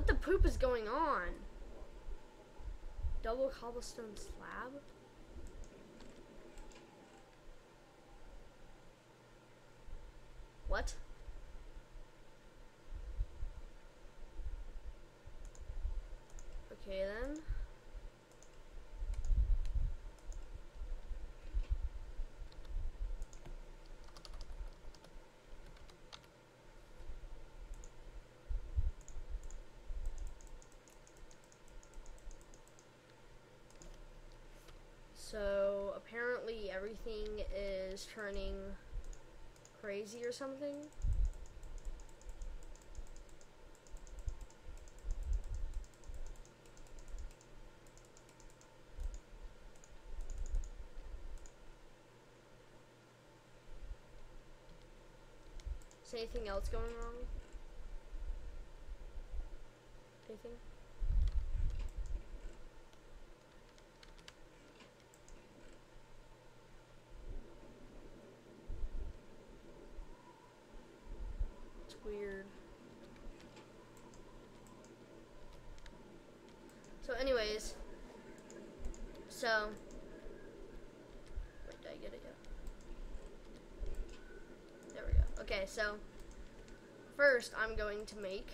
What the poop is going on? Double cobblestone slab? What? Okay then. So apparently everything is turning crazy or something. Is anything else going wrong? Anything? It's weird. So anyways, wait, did I get it yet? There we go. Okay, so first I'm going to make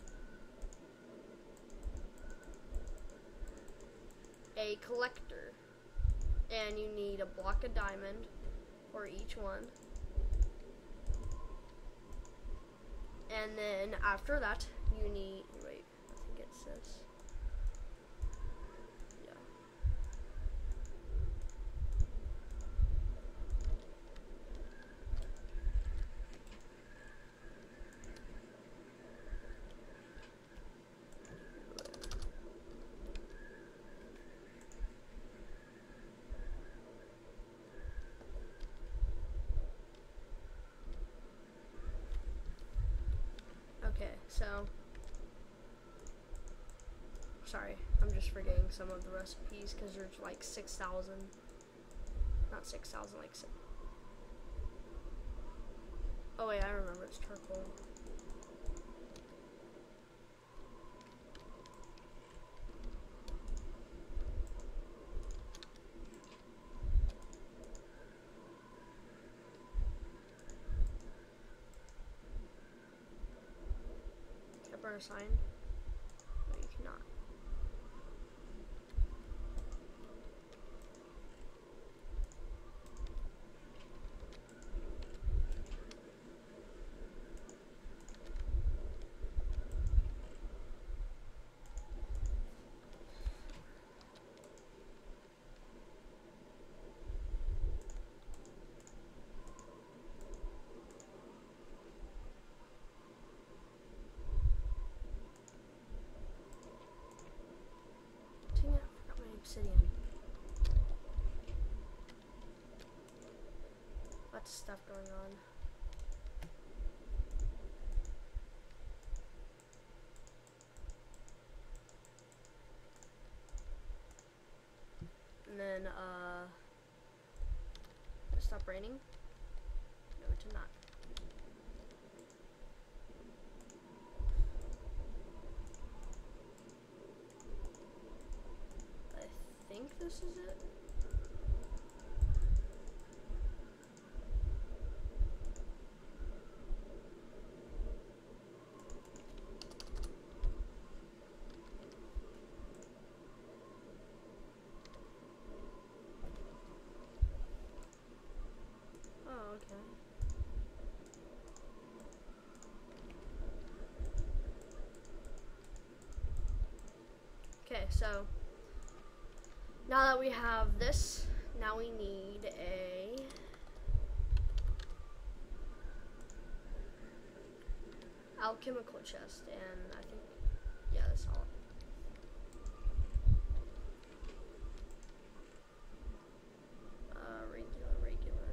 a collector, and you need a block of diamond for each one, and then after that you need, wait, I think it says, yeah. Okay, so, sorry, I'm just forgetting some of the recipes because there's like 6,000, not 6,000, like, oh wait, I remember, it's charcoal. Burn a sign? No, you cannot. Dang it, I forgot my obsidian. Lots of stuff going on. And then, stop raining? No, it did not. I think this is it. Oh, okay. Okay, so now that we have this, now we need a alchemical chest, and I think, yeah, that's all. Regular.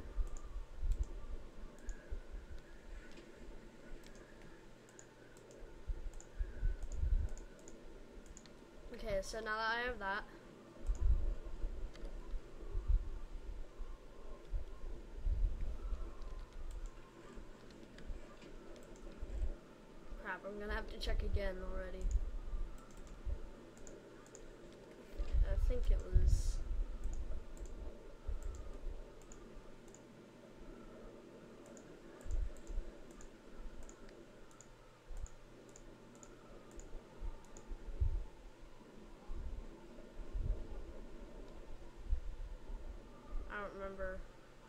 Okay, so now that I have that, crap, I'm gonna have to check again already. think it was. I don't remember.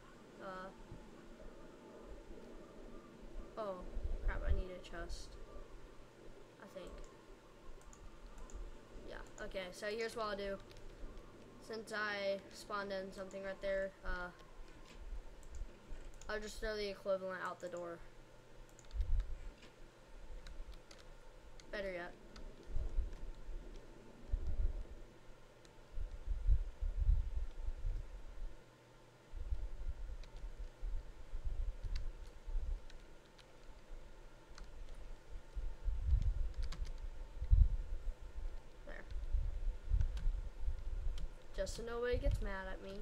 Oh, crap, I need a chest. I think. Yeah, okay, so here's what I'll do. Since I spawned in something right there, I'll just throw the equivalent out the door. Better yet. There. Just so nobody gets mad at me.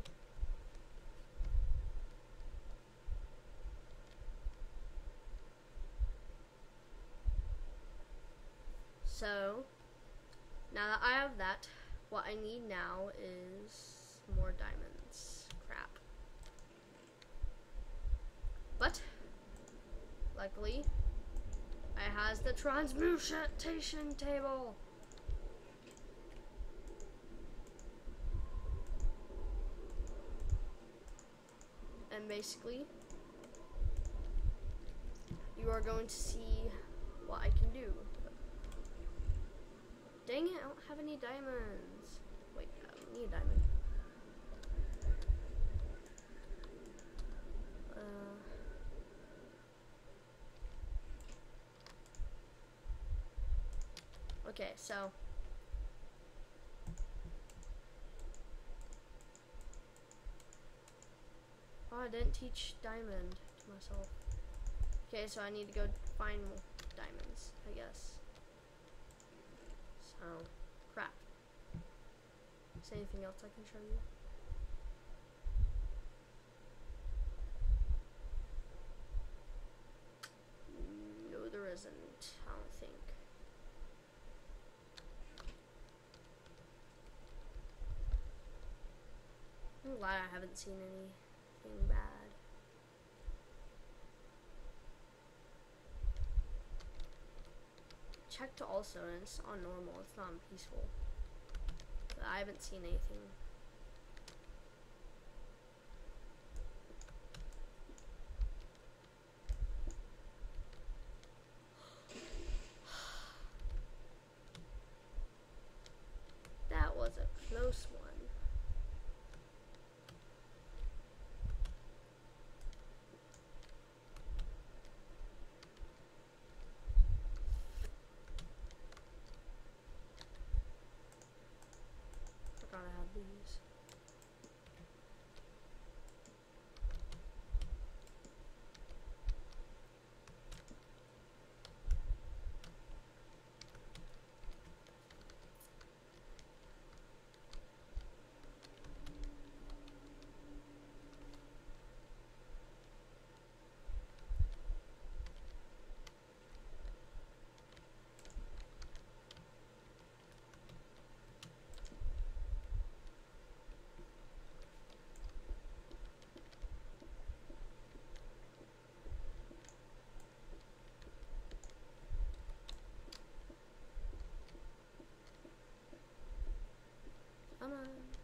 So, now that I have that, what I need now is more diamonds. Crap. But, luckily, it has the transmutation table. And basically, you are going to see what I can do. Dang it, I don't have any diamonds. Wait, I need a diamond. Okay, so. Oh, I didn't teach diamond to myself. Okay, so I need to go find more diamonds, I guess. So, crap. Is there anything else I can show you? No, there isn't. I don't think. I'm glad I haven't seen anything bad. Checked also, and it's on normal. It's not on peaceful. But I haven't seen anything. That was a close one. Forgot I had these. Come on.